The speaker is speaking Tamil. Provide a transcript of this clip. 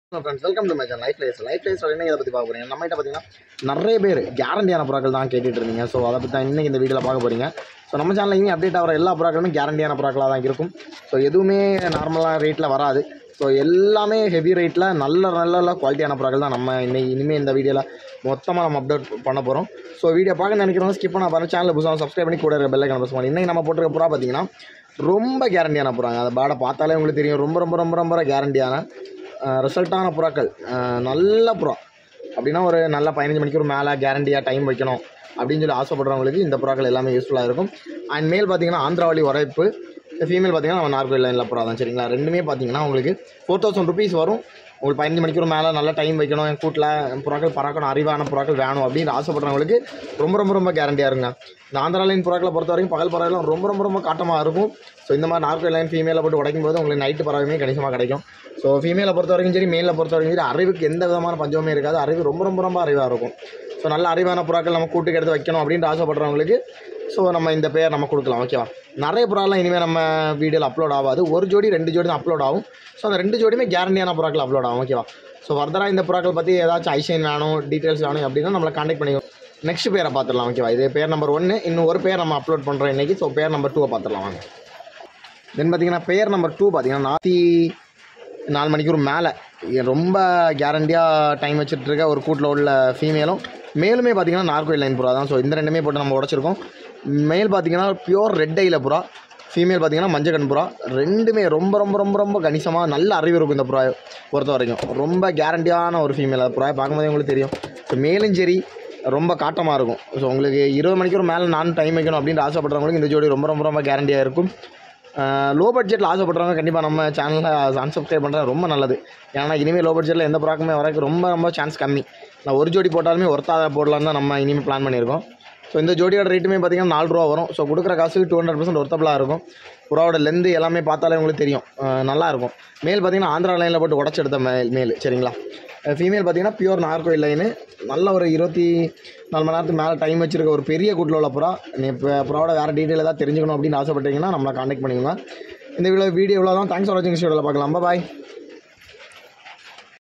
Friends welcome to my channel life life என்ன இதை பற்றி பார்க்க போகிறீங்க. நம்மகிட்ட பார்த்தீங்கன்னா நிறைய பேர் கேரண்டியான புறாக்கள் தான் கேட்டுட்டு இருந்தீங்க. ஸோ அதை பற்றி தான் இன்றைக்கி இந்த வீடியோவில் பார்க்க போகிறீங்க. ஸோ நம்ம சேனலில் இனி அப்டேட் ஆகிற எல்லா புறாக்களுமே கேரண்டியான புறாக்களாக தான் இருக்கும். ஸோ எதுவுமே நார்மலாக ரேட்டில் வராது. ஸோ எல்லாமே ஹெவி ரேட்டில் நல்ல குவாலிட்டியான புறாக்கள் தான் நம்ம இனிமேல் இந்த வீடியோவில் மொத்தமாக நம்ம அப்டேட் பண்ண போகிறோம். ஸோ வீடியோ பார்க்க நினைக்கிறவங்க ஸ்கிப் பண்ண பாருங்கள். சேனலில் புதுசாக சப்ஸ்கிரைப் பண்ணி கூட பெல் ஐக்கான ப்ரெஸ் பண்ணி இன்றைக்கி நம்ம போட்டிருக்க புறா பார்த்தீங்கன்னா ரொம்ப கேரண்டியான புறாங்க. அதை பேடை பார்த்தாலே உங்களுக்கு தெரியும். ரொம்ப கேரண்டியான ரிசல்ட்டான புறாக்கள். நல்ல புறா அப்படின்னா ஒரு நல்ல 15 மணிக்கு ஒரு மேலே கேரண்டியாக டைம் வைக்கணும் அப்படின்னு சொல்லி ஆசைப்படுறவங்களுக்கு இந்த புறாக்கள் எல்லாமே யூஸ்ஃபுல்லாக இருக்கும். அண்ட் மேல் பார்த்தீங்கன்னா ஆந்திராவளி உரைப்பு, ஃபீமேல் பார்த்தீங்கன்னா நம்ம நார்கோயில் லைனில் புறா தான். சரிங்களா, ரெண்டுமே பார்த்தீங்கன்னா உங்களுக்கு 4000 rupees வரும். உங்களுக்கு 15 மணிக்கு ஒரு மேலே நல்ல டைம் வைக்கணும், என் கூட்டில் புறாக்கள் பறக்கணும், அறிவான புறாக்கள் வேணும் அப்படின்னு ஆசைப்படுறவங்களுக்கு ரொம்ப கேரண்டியாக இருங்க. இந்த ஆந்திரா லைன் புறாக்களை பொறுத்த வரைக்கும் பகல் பறவைலாம் ரொம்ப காட்டமாக இருக்கும். ஸோ இந்த மாதிரி நார்கோயில் லைன் ஃபீமேலை போட்டு உடைக்கும் போது உங்களுக்கு நைட்டு பறவையுமே கணிசமாக கிடைக்கும். ஸோ ஃபீமேலை பொறுத்த வரைக்கும் சரி, மேலில் பொறுத்த வரைக்கும் சரி, அறிவுக்கு எந்த விதமான பஞ்சமே இருக்காது. அறிவு ரொம்ப அறிவாக இருக்கும். ஸோ நல்ல அறிவான புறாக்கள் நம்ம கூட்டுக்கு எடுத்து வைக்கணும் அப்படின்ட்டு ஆசைப்படுறவங்களுக்கு ஸோ நம்ம இந்த பேர் நம்ம கொடுக்கலாம். ஓகேவா, நிறைய புறாலாம் இனிமேல் நம்ம வீடியோவில் அப்லோட் ஆகாது. ஒரு ஜோடி 2 ஜோடி தான் அப்லோட் ஆகும். ஸோ அந்த 2 ஜோடியுமே கேரண்டியான புறாக்கள் அப்லோட் ஆகும். ஓகேவா, ஸோ ஃபர்தராக இந்த புறாக்கள் பற்றி ஏதாச்சும் ஐசைன் வேணும், டீட்டெயில்ஸ் வேணும் அப்படின்னா நம்மளை கான்டாக்ட் பண்ணிக்கோ. நெக்ஸ்ட் பேரை பார்த்துடலாம். ஓகேவா, இது பேர் நம்பர் 1. இன்னும் ஒரு பேர் நம்ம அப்லோட் பண்ணுறோம் இன்றைக்கி. ஸோ பேர் நம்பர் 2 பார்த்துடலாம் வாங்க. தென் பார்த்தீங்கன்னா பேர் நம்பர் 2 பார்த்தீங்கன்னா 4 மணிக்கு ஒரு மேலே ரொம்ப கேரண்டியாக டைம் வச்சுட்ருக்க ஒரு கூட்டில் உள்ள ஃபீமேலும் மேலுமே பார்த்தீங்கன்னா நார்கோயில் லைன் புறா தான். ஸோ இந்த ரெண்டுமே போட்டு நம்ம உடச்சிருக்கோம். மேல் பார்த்தீங்கன்னா பியூர் ரெட் ஐயில் புறா, ஃபீமேல் பார்த்தீங்கன்னா மஞ்சள் கண் புறா. ரெண்டுமே ரொம்ப கணிசமாக நல்ல அறிவு இருக்கும். இந்த புறா பொறுத்த வரைக்கும் ரொம்ப கேரண்டியான ஒரு ஃபீமேல். அது புறா பார்க்கும்போதே உங்களுக்கு தெரியும். ஸோ மேலும் சரி ரொம்ப காட்டமாக இருக்கும். ஸோ உங்களுக்கு 20 மணிக்கு ஒரு மேலே நான் டைம் வைக்கணும் அப்படின்னு ஆசைப்படுறவங்களுக்கு இந்த ஜோடி ரொம்ப கேரண்டியாக இருக்கும். லோ பட்ஜெட்டில் ஆசைப்படுறவங்க கண்டிப்பாக நம்ம சேனலில் அன்சப்ஸ்கிரைப் பண்ணுறது ரொம்ப நல்லது. ஏன்னா இனிமேல் லோ பட்ஜெட்டில் எந்த ப்ராக்குமே வரக்கு ரொம்ப சான்ஸ் கம்மி. நான் ஒரு ஜோடி போட்டாலுமே ஒருத்தாக போடலான்னு தான் நம்ம இனிமேல் பிளான் பண்ணியிருக்கோம். ஸோ இந்த ஜோடியோட ரேட்டுமே பார்த்திங்கன்னா 4 ரூபா வரும். ஸோ கொடுக்குற காசுக்கு 200% ஒர்த்தபிளாக இருக்கும். புறாவோட லெந்து எல்லாமே பார்த்தாலே உங்களுக்கு தெரியும், நல்லாயிருக்கும். மேல் பார்த்திங்கன்னா ஆந்திரா லைனில் போட்டு உடச்செடுத்த மேல். சரிங்களா, ஃபீமேல் பார்த்திங்கன்னா பியூர் நார்கோயில் லைனு. நல்ல ஒரு 24 மணி நேரத்துக்கு மேலே டைம் வச்சுருக்க ஒரு பெரிய கூட்டில் உள்ள புறா. இப்போ புறாவோட வேறு டீட்டெயில் ஏதாவது தெரிஞ்சுக்கணும் அப்படின்னு ஆசைப்பட்டீங்கன்னா நம்மளை கான்டாக்ட் பண்ணிக்கோங்க. இந்த வீடியோவில் தான். தேங்க்ஸ் ஃபார் வாட்சிங். வீடியோவில் பார்க்கலாம். பாய்.